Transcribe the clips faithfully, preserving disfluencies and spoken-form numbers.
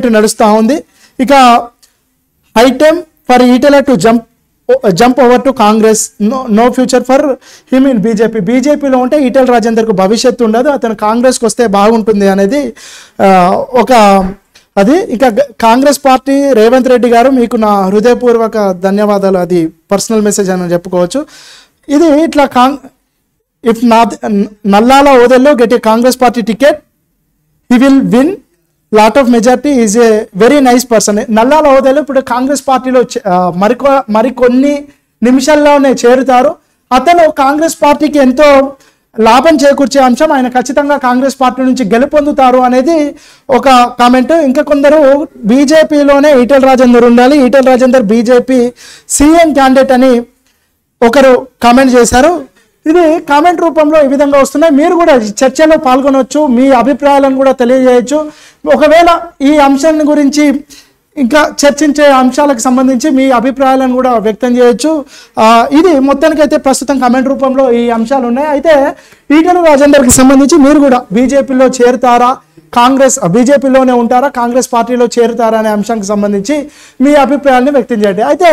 Debate నడుస్తూ ఉంది. ఇక high time for Etela to jump jump over to Congress, no no future for him in BJP. బీజేపీలో ఉంటే ఈటెల రాజేందర్కు భవిష్యత్తు ఉండదు, అతను కాంగ్రెస్కి వస్తే బాగుంటుంది అనేది ఒక అది. ఇక కాంగ్రెస్ పార్టీ రేవంత్ రెడ్డి గారు మీకు నా హృదయపూర్వక ధన్యవాదాలు, అది పర్సనల్ మెసేజ్ అని చెప్పుకోవచ్చు. ఇది ఇట్లా కాంగ్ ఇఫ్ నా నల్లాల ఓదెల్లో get a Congress party ticket he will win lot of majority, is a very nice person. Nallala హోదాలో ఇప్పుడు కాంగ్రెస్ పార్టీలో మరికొ మరికొన్ని నిమిషాల్లోనే చేరుతారు. అతను కాంగ్రెస్ పార్టీకి ఎంతో లాభం చేకూర్చే అంశం, ఆయన ఖచ్చితంగా కాంగ్రెస్ పార్టీ నుంచి గెలుపొందుతారు అనేది ఒక కామెంట్. ఇంకా కొందరు బీజేపీలోనే ఈటెల రాజేందర్ ఉండాలి, Etela Rajender BJP CM candidate అని ఒకరు కామెంట్ చేశారు. ఇది కామెంట్ రూపంలో ఈ విధంగా వస్తున్నాయి. మీరు కూడా చర్చలో పాల్గొనవచ్చు, మీ అభిప్రాయాలను కూడా తెలియజేయచ్చు. ఒకవేళ ఈ అంశాన్ని గురించి ఇంకా చర్చించే అంశాలకు సంబంధించి మీ అభిప్రాయాలను కూడా వ్యక్తం చేయొచ్చు. ఇది మొత్తానికైతే ప్రస్తుతం కామెంట్ రూపంలో ఈ అంశాలు ఉన్నాయి. అయితే ఈటెల రాజేందర్కి సంబంధించి మీరు కూడా బీజేపీలో చేరుతారా, కాంగ్రెస్ బీజేపీలోనే ఉంటారా, కాంగ్రెస్ పార్టీలో చేరుతారా అనే అంశానికి సంబంధించి మీ అభిప్రాయాలను వ్యక్తం చేయండి. అయితే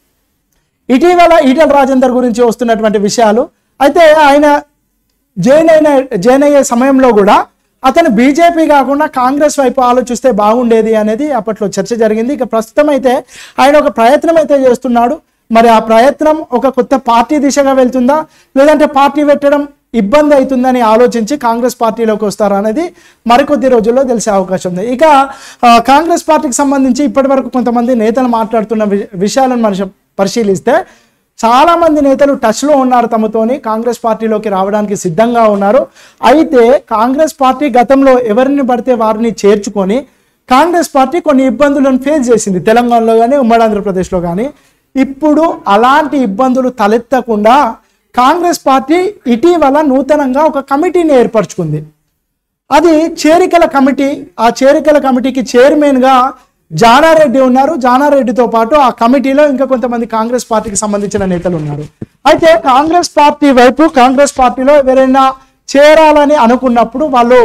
ఇటీవల ఈటెల రాజేందర్ గురించి వస్తున్నటువంటి విషయాలు, అయితే ఆయన జైన్ అయిన జైన్ అయ్యే సమయంలో కూడా అతను బీజేపీ కాకుండా కాంగ్రెస్ వైపు ఆలోచిస్తే బాగుండేది అనేది అప్పట్లో చర్చ జరిగింది. ఇక ప్రస్తుతం అయితే ఆయన ఒక ప్రయత్నం అయితే చేస్తున్నాడు. మరి ఆ ప్రయత్నం ఒక కొత్త పార్టీ దిశగా వెళ్తుందా, లేదంటే పార్టీ పెట్టడం ఇబ్బంది అవుతుందని ఆలోచించి కాంగ్రెస్ పార్టీలోకి వస్తారా అనేది మరికొద్ది రోజుల్లో తెలిసే అవకాశం ఉంది. ఇక కాంగ్రెస్ పార్టీకి సంబంధించి ఇప్పటి వరకు కొంతమంది నేతలు మాట్లాడుతున్న విషయాలను మనం పరిశీలిస్తే చాలామంది నేతలు టచ్లో ఉన్నారు తమతోని, కాంగ్రెస్ పార్టీలోకి రావడానికి సిద్ధంగా ఉన్నారు. అయితే కాంగ్రెస్ పార్టీ గతంలో ఎవరిని పడితే వారిని చేర్చుకొని కాంగ్రెస్ పార్టీ కొన్ని ఇబ్బందులను ఫేస్ చేసింది, తెలంగాణలో కానీ ఉమ్మడి ఆంధ్రప్రదేశ్లో కానీ. ఇప్పుడు అలాంటి ఇబ్బందులు తలెత్తకుండా కాంగ్రెస్ పార్టీ ఇటీవల నూతనంగా ఒక కమిటీని ఏర్పరచుకుంది. అది చేరికల కమిటీ. ఆ చేరికల కమిటీకి చైర్మన్గా జానారెడ్డి ఉన్నారు. జానారెడ్డితో పాటు ఆ కమిటీలో ఇంకా కొంతమంది కాంగ్రెస్ పార్టీకి సంబంధించిన నేతలు ఉన్నారు. అయితే కాంగ్రెస్ పార్టీ వైపు కాంగ్రెస్ పార్టీలో ఎవరైనా చేరాలని అనుకున్నప్పుడు వాళ్ళు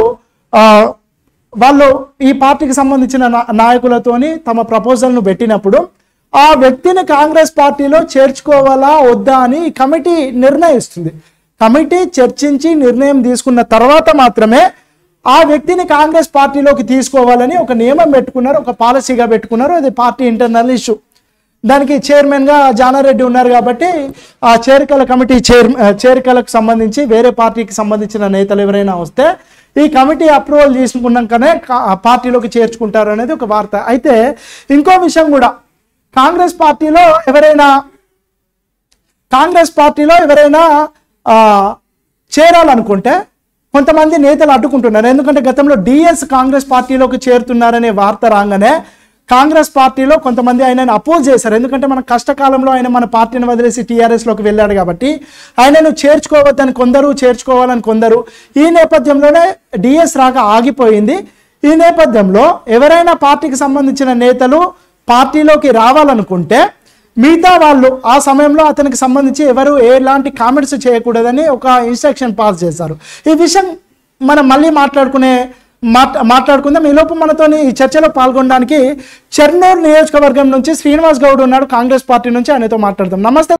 వాళ్ళు ఈ పార్టీకి సంబంధించిన నాయకులతోని తమ ప్రపోజల్ను పెట్టినప్పుడు ఆ వ్యక్తిని కాంగ్రెస్ పార్టీలో చేర్చుకోవాలా వద్దా అని కమిటీ నిర్ణయిస్తుంది. కమిటీ చర్చించి నిర్ణయం తీసుకున్న తర్వాత మాత్రమే ఆ వ్యక్తిని కాంగ్రెస్ పార్టీలోకి తీసుకోవాలని ఒక నియమం పెట్టుకున్నారు, ఒక పాలసీగా పెట్టుకున్నారు. అది పార్టీ ఇంటర్నల్ ఇష్యూ. దానికి చైర్మన్గా జానారెడ్డి ఉన్నారు కాబట్టి ఆ చేరికల కమిటీ చైర్ చేరికలకు సంబంధించి వేరే పార్టీకి సంబంధించిన నేతలు ఎవరైనా వస్తే ఈ కమిటీ అప్రూవల్ తీసుకున్నాకనే పార్టీలోకి చేర్చుకుంటారు అనేది ఒక వార్త. అయితే ఇంకో విషయం కూడా, కాంగ్రెస్ పార్టీలో ఎవరైనా కాంగ్రెస్ పార్టీలో ఎవరైనా చేరాలనుకుంటే కొంతమంది నేతలు అడ్డుకుంటున్నారు. ఎందుకంటే గతంలో డిఎస్ కాంగ్రెస్ పార్టీలోకి చేరుతున్నారనే వార్త రాగానే కాంగ్రెస్ పార్టీలో కొంతమంది ఆయనను అపోజ్ చేశారు. ఎందుకంటే మన కష్టకాలంలో ఆయన మన పార్టీని వదిలేసి టీఆర్ఎస్లోకి వెళ్ళాడు కాబట్టి ఆయనను చేర్చుకోవద్దని కొందరు, చేర్చుకోవాలని కొందరు. ఈ నేపథ్యంలోనే డిఎస్ రాక ఆగిపోయింది. ఈ నేపథ్యంలో ఎవరైనా పార్టీకి సంబంధించిన నేతలు పార్టీలోకి రావాలనుకుంటే మిగతా వాళ్ళు ఆ సమయంలో అతనికి సంబంధించి ఎవరు ఎలాంటి కామెంట్స్ చేయకూడదని ఒక ఇన్స్ట్రక్షన్ పాస్ చేశారు. ఈ విషయం మనం మళ్ళీ మాట్లాడుకునే మాట్ మాట్లాడుకుందాం. ఈలోపు మనతో ఈ చర్చలో పాల్గొనడానికి చెర్నూరు నియోజకవర్గం నుంచి శ్రీనివాస్ గౌడ్ ఉన్నాడు, కాంగ్రెస్ పార్టీ నుంచి. ఆయనతో మాట్లాడదాం. నమస్తే.